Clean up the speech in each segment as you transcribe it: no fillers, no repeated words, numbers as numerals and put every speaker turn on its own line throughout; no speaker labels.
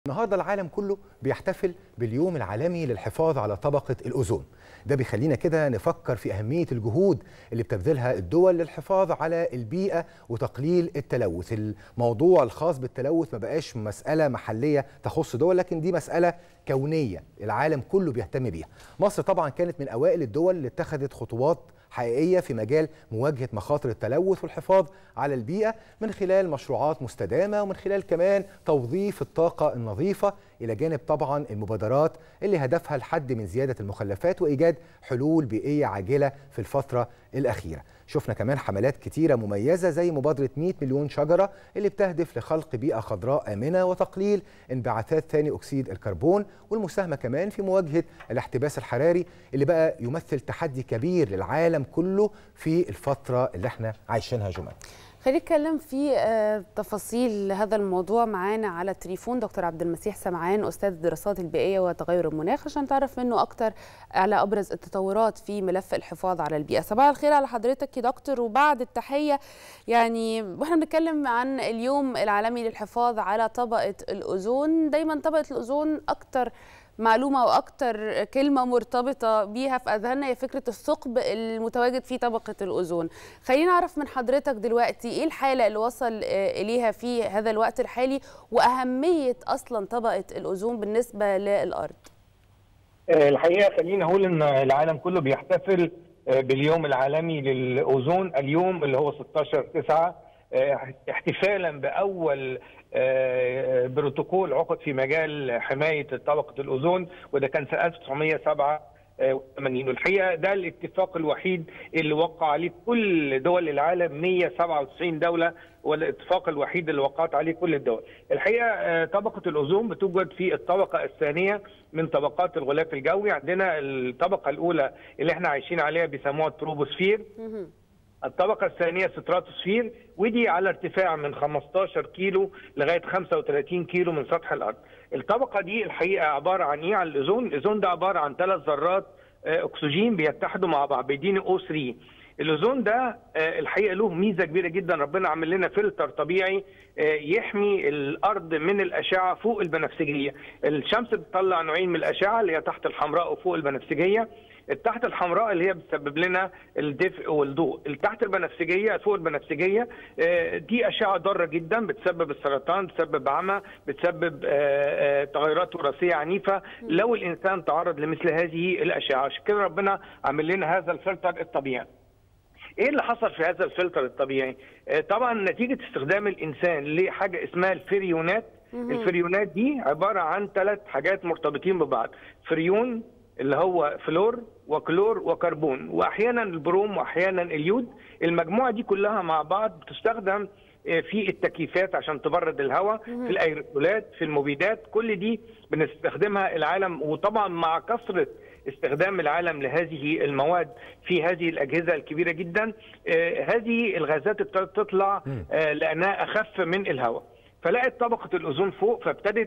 النهارده العالم كله بيحتفل باليوم العالمي للحفاظ على طبقة الأوزون. ده بيخلينا كده نفكر في أهمية الجهود اللي بتبذلها الدول للحفاظ على البيئة وتقليل التلوث. الموضوع الخاص بالتلوث ما بقاش مسألة محلية تخص دول، لكن دي مسألة كونية العالم كله بيهتم بيها. مصر طبعا كانت من أوائل الدول اللي اتخذت خطوات حقيقية في مجال مواجهة مخاطر التلوث والحفاظ على البيئة من خلال مشروعات مستدامة ومن خلال كمان توظيف الطاقة النظيفة، إلى جانب طبعا المبادرات اللي هدفها الحد من زيادة المخلفات وإيجاد حلول بيئية عاجلة في الفترة الأخيرة. شفنا كمان حملات كتيرة مميزة زي مبادرة 100 مليون شجرة اللي بتهدف لخلق بيئة خضراء آمنة وتقليل انبعاثات ثاني أكسيد الكربون، والمساهمة كمان في مواجهة الاحتباس الحراري اللي بقى يمثل تحدي كبير للعالم كله في الفترة اللي احنا عايشينها. جمال،
خلينا نتكلم في تفاصيل هذا الموضوع. معانا على التليفون دكتور عبد المسيح سمعان، أستاذ الدراسات البيئية وتغير المناخ، عشان تعرف منه أكتر على أبرز التطورات في ملف الحفاظ على البيئة. صباح الخير على حضرتك يا دكتور. وبعد التحية، يعني واحنا بنتكلم عن اليوم العالمي للحفاظ على طبقة الأوزون، دايما طبقة الأوزون أكتر معلومة وأكتر كلمة مرتبطة بيها في أذهاننا هي فكرة الثقب المتواجد في طبقة الأوزون. خلينا نعرف من حضرتك دلوقتي إيه الحالة اللي وصل إليها في هذا الوقت الحالي، وأهمية أصلا طبقة الأوزون بالنسبة للأرض.
الحقيقة خلينا أقول إن العالم كله بيحتفل باليوم العالمي للأوزون، اليوم اللي هو 16/9، احتفالا بأول بروتوكول عقد في مجال حماية طبقة الأوزون، وده كان سنة 1987. والحقيقة ده الاتفاق الوحيد اللي وقع عليه كل دول العالم، 197 دولة، والاتفاق الوحيد اللي وقعت عليه كل الدول. الحقيقة طبقة الأوزون بتوجد في الطبقة الثانية من طبقات الغلاف الجوي. عندنا الطبقة الأولى اللي احنا عايشين عليها بيسموها التروبوسفير، الطبقة الثانية ستراتوسفير، ودي على ارتفاع من 15 كيلو لغاية 35 كيلو من سطح الأرض. الطبقة دي الحقيقة عبارة عن إيه؟ عن الأوزون. الأوزون ده عبارة عن 3 ذرات أكسجين بيتحدوا مع بعض بيديني O3. الأوزون ده الحقيقة له ميزة كبيرة جدا، ربنا عامل لنا فلتر طبيعي يحمي الأرض من الأشعة فوق البنفسجية. الشمس بتطلع نوعين من الأشعة اللي هي تحت الحمراء وفوق البنفسجية. التحت الحمراء اللي هي بتسبب لنا الدفء والضوء، التحت البنفسجيه فوق البنفسجيه دي اشعه ضاره جدا، بتسبب السرطان، بتسبب عمى، بتسبب تغيرات وراثيه عنيفه لو الانسان تعرض لمثل هذه الاشعه. عشان كده ربنا عامل لنا هذا الفلتر الطبيعي. ايه اللي حصل في هذا الفلتر الطبيعي؟ طبعا نتيجه استخدام الانسان لحاجه اسمها الفريونات. الفريونات دي عباره عن 3 حاجات مرتبطين ببعض، فريون اللي هو فلور وكلور وكربون، واحيانا البروم واحيانا اليود. المجموعه دي كلها مع بعض بتستخدم في التكييفات عشان تبرد الهواء، في الايروسولات، في المبيدات، كل دي بنستخدمها العالم. وطبعا مع كثره استخدام العالم لهذه المواد في هذه الاجهزه الكبيره جدا، هذه الغازات ابتدت تطلع لانها اخف من الهواء، فلقت طبقه الاوزون فوق، فابتدت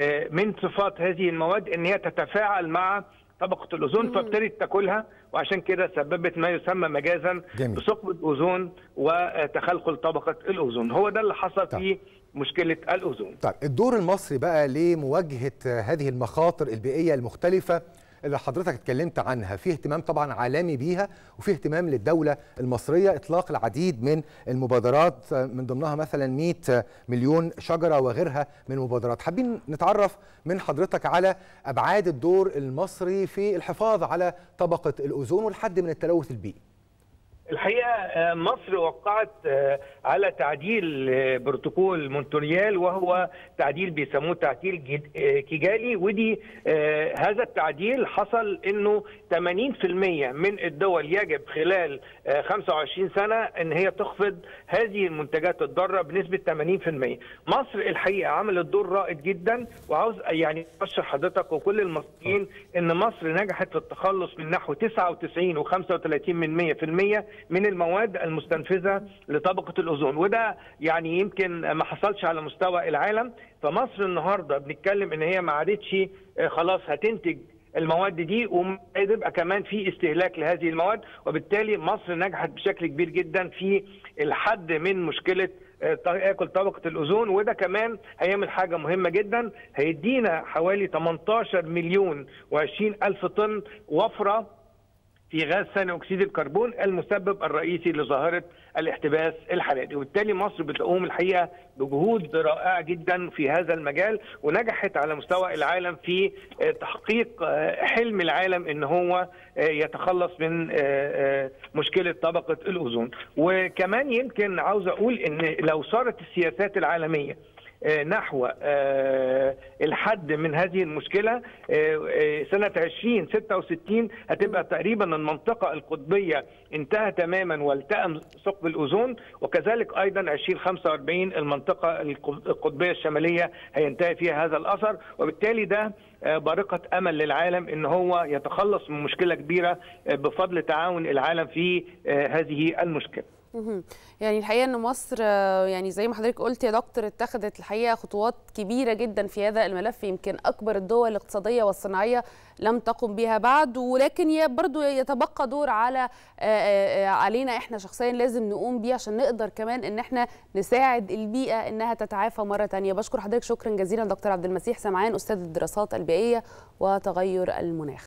من صفات هذه المواد ان هي تتفاعل مع طبقة الأوزون، فابتدت تاكلها، وعشان كده سببت ما يسمى مجازا بثقب الأوزون وتخلخل طبقة الأوزون. هو ده اللي حصل في مشكلة الأوزون.
طيب الدور المصري بقى لمواجهة هذه المخاطر البيئية المختلفة اللي حضرتك اتكلمت عنها، فيه اهتمام طبعا عالمي بيها وفيه اهتمام للدولة المصرية، اطلاق العديد من المبادرات من ضمنها مثلا 100 مليون شجرة وغيرها من المبادرات. حابين نتعرف من حضرتك على أبعاد الدور المصري في الحفاظ على طبقة الأوزون والحد من التلوث البيئي.
الحقيقة مصر وقعت على تعديل بروتوكول مونتريال، وهو تعديل بيسموه تعديل كيجالي. ودي هذا التعديل حصل انه 80% من الدول يجب خلال 25 سنة ان هي تخفض هذه المنتجات الضارة بنسبة 80%. مصر الحقيقة عملت دور رائد جدا، وعاوز يعني ابشر حضرتك وكل المصريين ان مصر نجحت في التخلص من نحو 99 و35% من المواد المستنفذة لطبقة الأوزون، وده يعني يمكن ما حصلش على مستوى العالم. فمصر النهارده بنتكلم ان هي ما عادتش خلاص هتنتج المواد دي، ويبقى كمان في استهلاك لهذه المواد، وبالتالي مصر نجحت بشكل كبير جدا في الحد من مشكلة تاكل طبقه الاوزون. وده كمان هيعمل حاجه مهمه جدا، هيدينا حوالي 18 مليون و20 الف طن وفره في غاز ثاني اكسيد الكربون المسبب الرئيسي لظاهره الاحتباس الحراري. وبالتالي مصر بتقوم الحقيقه بجهود رائعه جدا في هذا المجال، ونجحت على مستوى العالم في تحقيق حلم العالم ان هو يتخلص من مشكله طبقه الاوزون. وكمان يمكن عاوز اقول ان لو صارت السياسات العالميه نحو الحد من هذه المشكلة، سنة 2066 هتبقى تقريبا المنطقة القطبية انتهى تماما والتئم ثقب الأوزون، وكذلك أيضا 2045 المنطقة القطبية الشمالية هينتهي فيها هذا الأثر. وبالتالي ده بارقة أمل للعالم إن هو يتخلص من مشكلة كبيرة بفضل تعاون العالم في هذه المشكلة.
يعني الحقيقه ان مصر يعني زي ما حضرتك قلت يا دكتور اتخذت الحقيقه خطوات كبيره جدا في هذا الملف، يمكن اكبر الدول الاقتصاديه والصناعيه لم تقم بها بعد، ولكن برضو يتبقى دور علينا احنا شخصيا لازم نقوم بيه عشان نقدر كمان ان احنا نساعد البيئه انها تتعافى مره ثانيه. بشكر حضرتك شكرا جزيلا دكتور عبد المسيح سمعان استاذ الدراسات البيئيه وتغير المناخ.